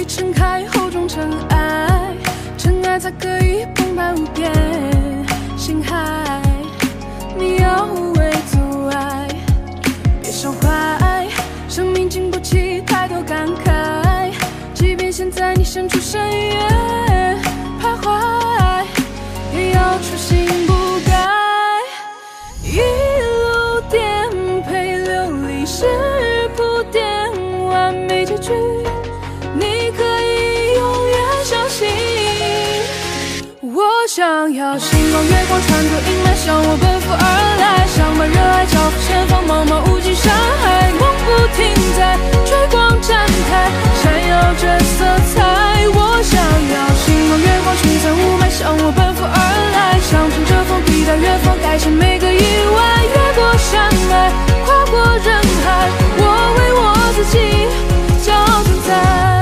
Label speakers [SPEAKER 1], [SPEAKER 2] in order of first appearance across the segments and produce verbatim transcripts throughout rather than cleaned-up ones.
[SPEAKER 1] 撑开厚重尘埃，尘埃才可以澎湃无边。心海，你要无畏阻碍，别伤怀，生命经不起太多感慨。即便现在你身处深渊徘徊，也要初心不改。一路颠沛流离是铺垫完美结局，你可以永远相信。我想要星光月光穿过阴霾，向我奔赴而来，想把热爱交付前方，茫茫无际山海，梦不停在追光展开，闪耀着色彩。我想要星光月光驱散雾霾，向我奔赴而来，想乘着风抵达远方，改写每个意外，越过山脉，跨过人海，我为我自己骄傲存在。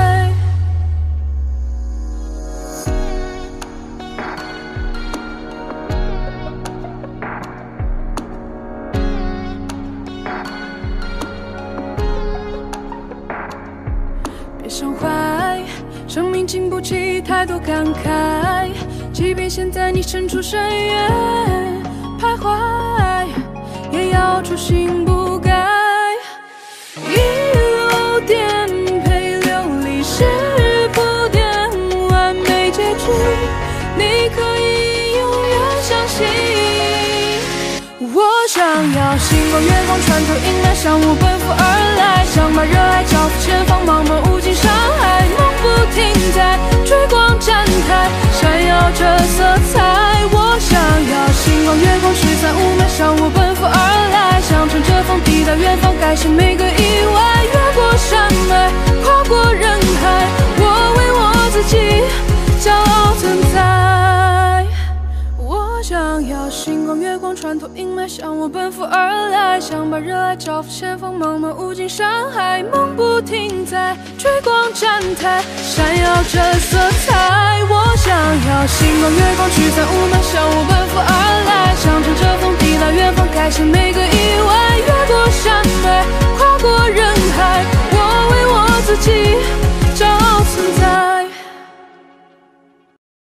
[SPEAKER 1] 别伤怀，生命经不起太多感慨。即便现在你身处深渊徘徊，也要初心不改。一路颠沛流离是铺垫完美结局，你可以永远相信。我想要星光月光穿透阴霾，向我奔赴而来，想把热爱交付前方，茫茫无尽山海，梦不停在追光展开，闪耀着色彩。我想要星光月光驱散雾霾，向我奔赴而来，想乘着风抵达远方，改写每个意外，越过山脉，跨过人海，我为我自己骄傲存在。我想要星光月光穿透阴霾，向我奔赴而来，想把热爱交付前方，茫茫无尽山海，梦不停在追光展台，闪耀着色彩。我想要星光月光驱散雾霾，向我奔赴而来，想乘着风抵达远方，改写每个意外，越过山脉，跨过人海，我为我自己